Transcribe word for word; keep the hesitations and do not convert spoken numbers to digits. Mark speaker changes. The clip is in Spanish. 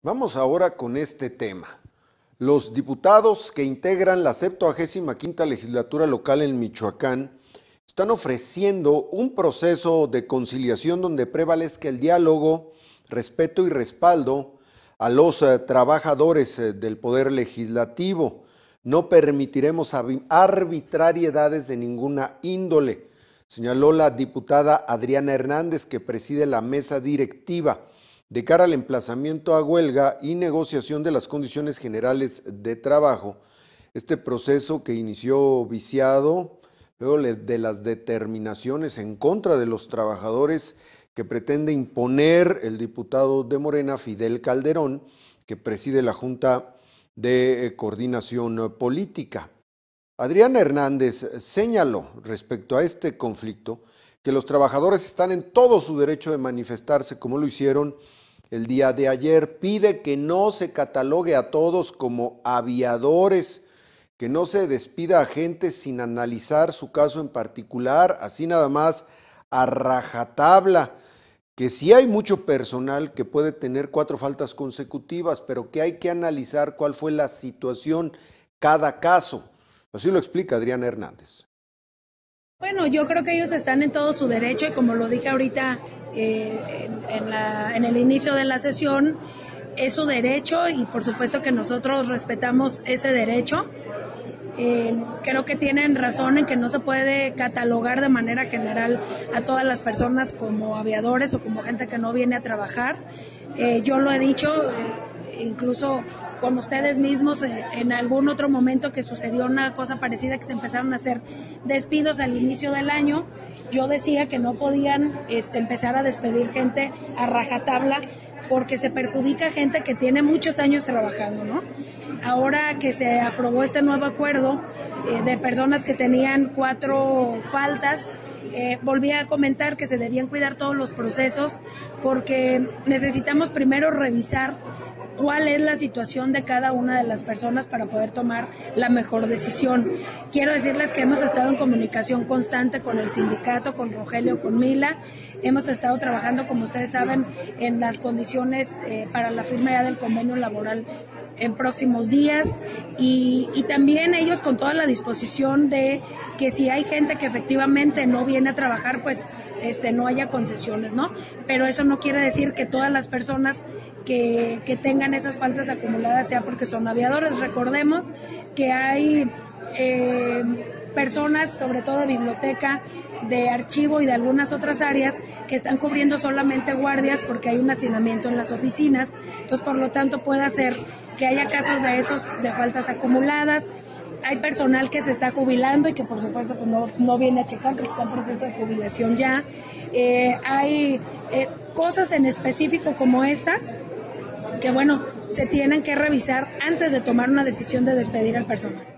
Speaker 1: Vamos ahora con este tema. Los diputados que integran la septuagésima quinta legislatura local en Michoacán están ofreciendo un proceso de conciliación donde prevalezca el diálogo, respeto y respaldo a los eh, trabajadores eh, del Poder Legislativo. No permitiremos arbitrariedades de ninguna índole, señaló la diputada Adriana Hernández, que preside la mesa directiva de cara al emplazamiento a huelga y negociación de las condiciones generales de trabajo. Este proceso, que inició viciado luego de las determinaciones en contra de los trabajadores que pretende imponer el diputado de Morena, Fidel Calderón, que preside la Junta de Coordinación Política. Adriana Hernández señaló respecto a este conflicto que los trabajadores están en todo su derecho de manifestarse como lo hicieron el día de ayer. Pide que no se catalogue a todos como aviadores, que no se despida a gente sin analizar su caso en particular, así nada más a rajatabla, que sí hay mucho personal que puede tener cuatro faltas consecutivas, pero que hay que analizar cuál fue la situación, cada caso. Así lo explica Adriana Hernández.
Speaker 2: Bueno, yo creo que ellos están en todo su derecho y como lo dije ahorita eh, en, en, la, en el inicio de la sesión, es su derecho y por supuesto que nosotros respetamos ese derecho. Eh, creo que tienen razón en que no se puede catalogar de manera general a todas las personas como aviadores o como gente que no viene a trabajar. Eh, yo lo he dicho, eh, incluso con ustedes mismos, eh, en algún otro momento que sucedió una cosa parecida, que se empezaron a hacer despidos al inicio del año, yo decía que no podían este, empezar a despedir gente a rajatabla porque se perjudica gente que tiene muchos años trabajando, ¿no? Ahora que se aprobó este nuevo acuerdo eh, de personas que tenían cuatro faltas, eh, volví a comentar que se debían cuidar todos los procesos porque necesitamos primero revisar cuál es la situación de cada una de las personas para poder tomar la mejor decisión. Quiero decirles que hemos estado en comunicación constante con el sindicato, con Rogelio, con Mila. Hemos estado trabajando, como ustedes saben, en las condiciones eh, para la firma ya del convenio laboral en próximos días y, y también ellos con toda la disposición de que si hay gente que efectivamente no viene a trabajar, pues este, no haya concesiones, ¿no? Pero eso no quiere decir que todas las personas que, que tengan esas faltas acumuladas sea porque son aviadores. Recordemos que hay eh, personas, sobre todo de biblioteca, de archivo y de algunas otras áreas que están cubriendo solamente guardias porque hay un hacinamiento en las oficinas. Entonces, por lo tanto, puede ser que haya casos de esos, de faltas acumuladas. Hay personal que se está jubilando y que por supuesto pues, no, no viene a checar porque está en proceso de jubilación ya. Eh, hay eh, cosas en específico como estas que, bueno, se tienen que revisar antes de tomar una decisión de despedir al personal.